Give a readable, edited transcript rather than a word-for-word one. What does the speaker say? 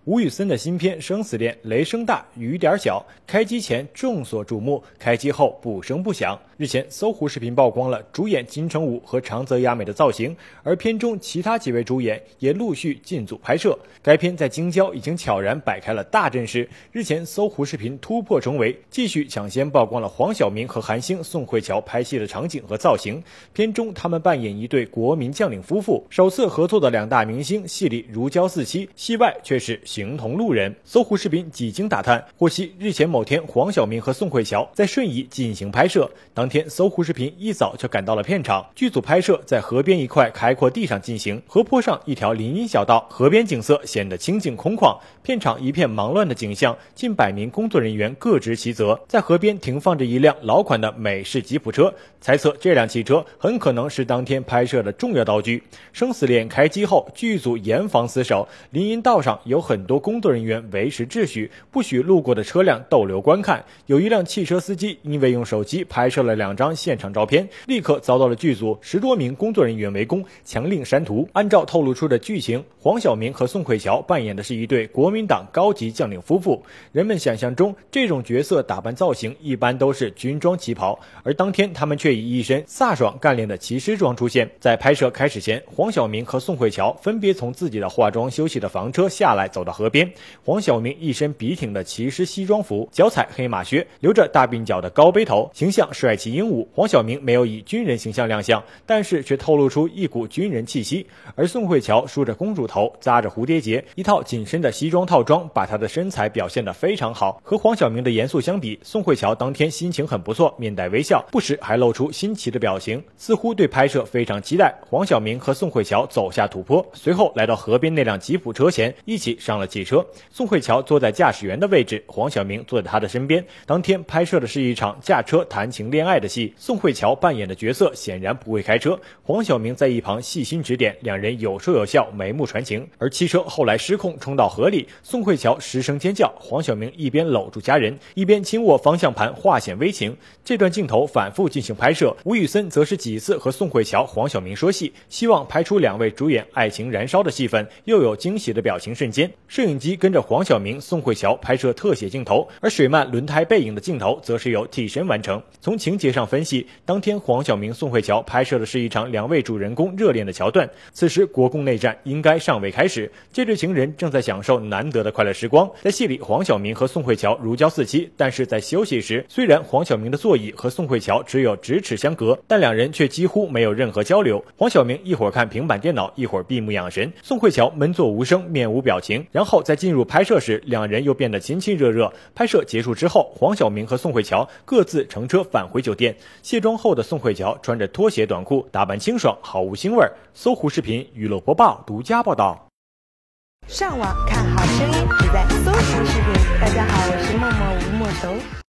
吴宇森的新片《生死恋》雷声大雨点小，开机前众所瞩目，开机后不声不响。日前，搜狐视频曝光了主演金城武和长泽雅美的造型，而片中其他几位主演也陆续进组拍摄。该片在京郊已经悄然摆开了大阵势。日前，搜狐视频突破重围，继续抢先曝光了黄晓明和韩星宋慧乔拍戏的场景和造型。片中他们扮演一对国民将领夫妇，首次合作的两大明星，戏里如胶似漆，戏外却是形同路人。搜狐视频几经打探，获悉日前某天，黄晓明和宋慧乔在顺义进行拍摄。当天，搜狐视频一早就赶到了片场，剧组拍摄在河边一块开阔地上进行，河坡上一条林荫小道，河边景色显得清静空旷。片场一片忙乱的景象，近100名工作人员各执其责，在河边停放着一辆老款的美式吉普车，猜测这辆汽车很可能是当天拍摄的重要道具。生死恋开机后，剧组严防死守，林荫道上有很多工作人员维持秩序，不许路过的车辆逗留观看。有一辆汽车司机因为用手机拍摄了2张现场照片，立刻遭到了剧组10多名工作人员围攻，强令删图。按照透露出的剧情，黄晓明和宋慧乔扮演的是一对国民党高级将领夫妇。人们想象中这种角色打扮造型一般都是军装旗袍，而当天他们却以一身飒爽干练的骑师装出现。在拍摄开始前，黄晓明和宋慧乔分别从自己的化妆休息的房车下来，走到河边。黄晓明一身笔挺的骑师西装服，脚踩黑马靴，留着大鬓角的高背头，形象帅气英武。黄晓明没有以军人形象亮相，但是却透露出一股军人气息。而宋慧乔梳着公主头，扎着蝴蝶结，一套紧身的西装套装把她的身材表现得非常好。和黄晓明的严肃相比，宋慧乔当天心情很不错，面带微笑，不时还露出新奇的表情，似乎对拍摄非常期待。黄晓明和宋慧乔走下土坡，随后来到河边那辆吉普车前，一起上了汽车。宋慧乔坐在驾驶员的位置，黄晓明坐在她的身边。当天拍摄的是一场驾车谈情恋爱的戏，宋慧乔扮演的角色显然不会开车，黄晓明在一旁细心指点，两人有说有笑，眉目传情。而汽车后来失控冲到河里，宋慧乔失声尖叫，黄晓明一边搂住家人，一边轻握方向盘，化险为情。这段镜头反复进行拍摄，吴宇森则是几次和宋慧乔、黄晓明说戏，希望拍出2位主演爱情燃烧的戏份，又有惊喜的表情瞬间。摄影机跟着黄晓明、宋慧乔拍摄特写镜头，而水漫轮胎背影的镜头则是由替身完成。从情节上分析，当天黄晓明、宋慧乔拍摄的是一场2位主人公热恋的桥段。此时国共内战应该尚未开始，这对情人正在享受难得的快乐时光。在戏里，黄晓明和宋慧乔如胶似漆，但是在休息时，虽然黄晓明的座椅和宋慧乔只有咫尺相隔，但2人却几乎没有任何交流。黄晓明一会儿看平板电脑，一会儿闭目养神，宋慧乔闷坐无声，面无表情。然后在进入拍摄时，2人又变得亲亲热热。拍摄结束之后，黄晓明和宋慧乔各自乘车返回酒店。卸妆后的宋慧乔穿着拖鞋短裤，打扮清爽，毫无腥味。搜狐视频娱乐播报独家报道。 上网看好声音，只在搜狐视频。大家好，我是默默吴莫愁。